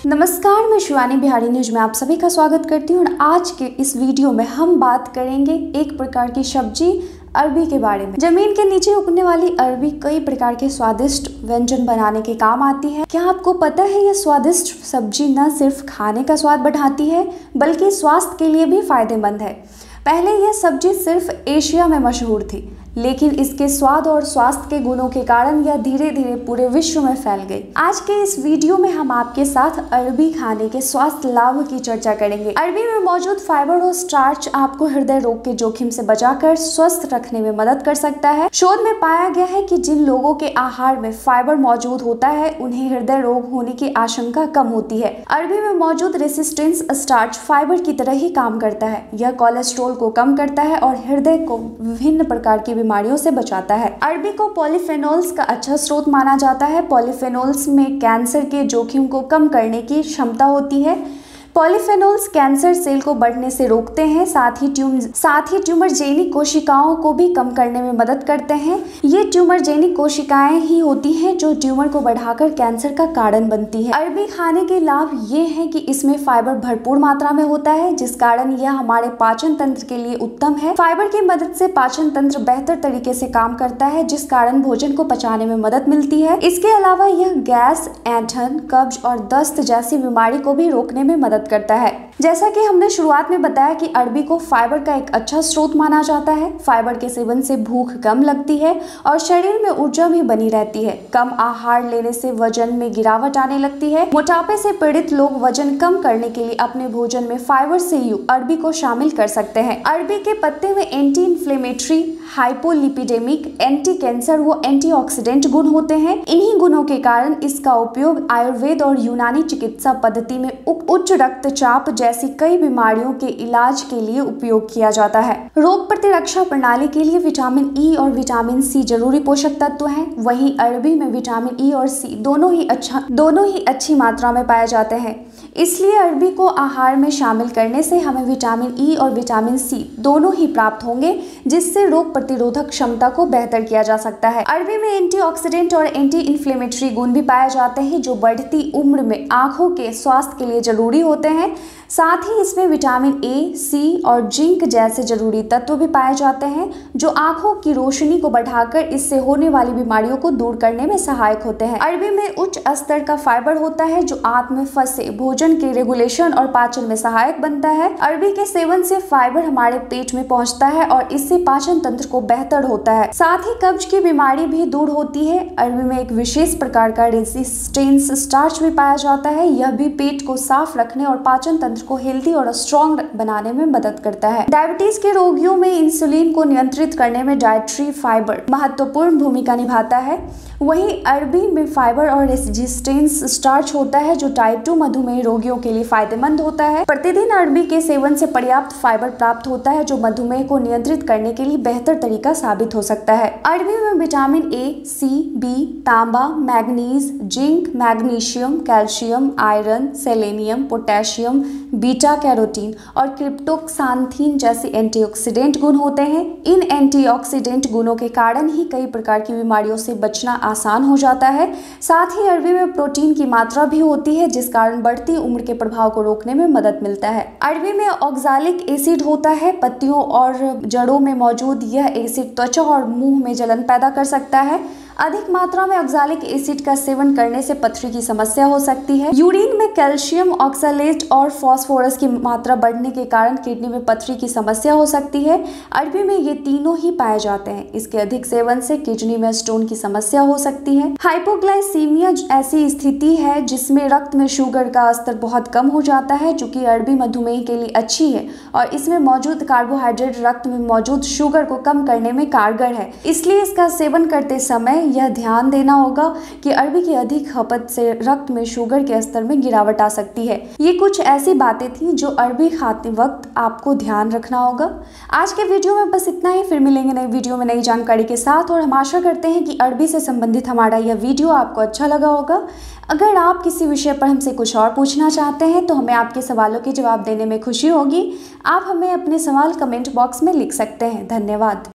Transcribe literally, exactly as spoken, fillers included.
नमस्कार, मैं शिवानी बिहारी न्यूज में आप सभी का स्वागत करती हूँ। और आज के इस वीडियो में हम बात करेंगे एक प्रकार की सब्जी अरबी के बारे में। जमीन के नीचे उगने वाली अरबी कई प्रकार के स्वादिष्ट व्यंजन बनाने के काम आती है। क्या आपको पता है यह स्वादिष्ट सब्जी न सिर्फ खाने का स्वाद बढ़ाती है बल्कि स्वास्थ्य के लिए भी फायदेमंद है। पहले यह सब्जी सिर्फ एशिया में मशहूर थी, लेकिन इसके स्वाद और स्वास्थ्य के गुणों के कारण यह धीरे धीरे पूरे विश्व में फैल गई। आज के इस वीडियो में हम आपके साथ अरबी खाने के स्वास्थ्य लाभ की चर्चा करेंगे। अरबी में मौजूद फाइबर और स्टार्च आपको हृदय रोग के जोखिम से बचाकर स्वस्थ रखने में मदद कर सकता है। शोध में पाया गया है कि जिन लोगों के आहार में फाइबर मौजूद होता है उन्हें हृदय रोग होने की आशंका कम होती है। अरबी में मौजूद रेसिस्टेंस स्टार्च फाइबर की तरह ही काम करता है। यह कोलेस्ट्रॉल को कम करता है और हृदय को विभिन्न प्रकार की बीमारियों से बचाता है। अरबी को पॉलीफेनोल्स का अच्छा स्रोत माना जाता है। पॉलीफेनोल्स में कैंसर के जोखिम को कम करने की क्षमता होती है। पॉलीफेनोल्स कैंसर सेल को बढ़ने से रोकते हैं, साथ ही ट्यूम साथ ही ट्यूमरजेनिक कोशिकाओं को भी कम करने में मदद करते हैं। ये ट्यूमरजेनिक कोशिकाएं ही होती हैं जो ट्यूमर को बढ़ाकर कैंसर का कारण बनती है। अरबी खाने के लाभ ये हैं कि इसमें फाइबर भरपूर मात्रा में होता है, जिस कारण यह हमारे पाचन तंत्र के लिए उत्तम है। फाइबर की मदद से पाचन तंत्र बेहतर तरीके से काम करता है, जिस कारण भोजन को पचाने में मदद मिलती है। इसके अलावा यह गैस, ऐंठन, कब्ज और दस्त जैसी बीमारी को भी रोकने में मदद करता है। जैसा कि हमने शुरुआत में बताया कि अरबी को फाइबर का एक अच्छा स्रोत माना जाता है। फाइबर के सेवन से भूख कम लगती है और शरीर में ऊर्जा भी बनी रहती है। कम आहार लेने से वजन में गिरावट आने लगती है। मोटापे से पीड़ित लोग वजन कम करने के लिए अपने भोजन में फाइबर से युक्त अरबी को शामिल कर सकते हैं। अरबी के पत्ते में anti inflammatory, hypolipidemic, anti cancer व एंटीऑक्सीडेंट गुण होते हैं। इन्हीं गुणों के कारण इसका उपयोग आयुर्वेद और यूनानी चिकित्सा पद्धति में उच्च रक्तचाप जैसी कई बीमारियों के इलाज के लिए उपयोग किया जाता है। रोग प्रतिरक्षा प्रणाली के लिए विटामिन ई और विटामिन सी जरूरी पोषक तत्व हैं। वहीं अरबी में विटामिन ई और सी दोनों ही अच्छा दोनों ही अच्छी मात्रा में पाए जाते हैं। इसलिए अरबी को आहार में शामिल करने से हमें विटामिन ई और विटामिन सी दोनों ही प्राप्त होंगे, जिससे रोग प्रतिरोधक क्षमता को बेहतर किया जा सकता है। अरबी में एंटीऑक्सीडेंट और एंटी इन्फ्लेमेटरी गुण भी पाए जाते हैं, जो बढ़ती उम्र में आंखों के स्वास्थ्य के लिए जरूरी होते हैं। साथ ही इसमें विटामिन ए, सी और जिंक जैसे जरूरी तत्व भी पाए जाते हैं, जो आंखों की रोशनी को बढ़ाकर इससे होने वाली बीमारियों को दूर करने में सहायक होते हैं। अरबी में उच्च स्तर का फाइबर होता है, जो आंत में फंसे भोजन के रेगुलेशन और पाचन में सहायक बनता है। अरबी के सेवन से फाइबर हमारे पेट में पहुंचता है और इससे पाचन तंत्र को बेहतर होता है। साथ ही कब्ज की बीमारी भी दूर होती है। अरबी में एक विशेष प्रकार का रेसिस्टेंस स्टार्च भी पाया जाता है। यह भी पेट को साफ रखने और पाचन तंत्र को हेल्दी और स्ट्रॉन्ग बनाने में मदद करता है। डायबिटीज के रोगियों में इंसुलिन को नियंत्रित करने में डाइटरी फाइबर महत्वपूर्ण भूमिका निभाता है। वहीं अरबी में फाइबर और रेसिस्टेंस स्टार्च होता है, जो टाइप टू मधुमेह रोगियों के लिए फायदेमंद होता है। प्रतिदिन अरबी के सेवन से पर्याप्त फाइबर प्राप्त होता है, जो मधुमेह को नियंत्रित करने के लिए बेहतर तरीका साबित हो सकता है। अरबी में विटामिन ए, सी, बी, तांबा, manganese, zinc, magnesium, calcium, iron, selenium, potassium, beta carotene और क्रिप्टोक्सान्थिन जैसे एंटीऑक्सीडेंट गुण होते हैं। इन एंटीऑक्सीडेंट गुणों के कारण ही कई प्रकार की बीमारियों से बचना आसान हो जाता है। साथ ही अरबी में प्रोटीन की मात्रा भी होती है, जिस कारण बढ़ती उम्र के प्रभाव को रोकने में मदद मिलता है। अरबी में ऑक्सैलिक एसिड होता है। पत्तियों और जड़ों में मौजूद यह एसिड त्वचा और मुंह में जलन पैदा कर सकता है। अधिक मात्रा में ऑक्सैलिक एसिड का सेवन करने से पथरी की समस्या हो सकती है। यूरिन में कैल्शियम ऑक्सलेट और फास्फोरस की मात्रा बढ़ने के कारण किडनी में पथरी की समस्या हो सकती है। अरबी में ये तीनों ही पाए जाते हैं। इसके अधिक सेवन से किडनी में स्टोन की समस्या हो सकती है। हाइपोग्लाइसीमिया ऐसी स्थिति है जिसमें रक्त में शुगर का स्तर बहुत कम हो जाता है, जो कि अरबी मधुमेह के लिए अच्छी है और इसमें मौजूद कार्बोहाइड्रेट रक्त में मौजूद शुगर को कम करने में कारगर है। इसलिए इसका सेवन करते समय यह ध्यान देना होगा कि अरबी की अधिक खपत से रक्त में शुगर के स्तर में गिरावट आ सकती है। ये कुछ ऐसी बातें थी जो अरबी खाते वक्त आपको ध्यान रखना होगा। आज के वीडियो में बस इतना ही। फिर मिलेंगे नई वीडियो में नई जानकारी के साथ, और हम आशा करते हैं कि अरबी से संबंधित हमारा यह वीडियो आपको अच्छा लगा होगा। अगर आप किसी विषय पर हमसे कुछ और पूछना चाहते हैं तो हमें आपके सवालों के जवाब देने में खुशी होगी। आप हमें अपने सवाल कमेंट बॉक्स में लिख सकते हैं। धन्यवाद।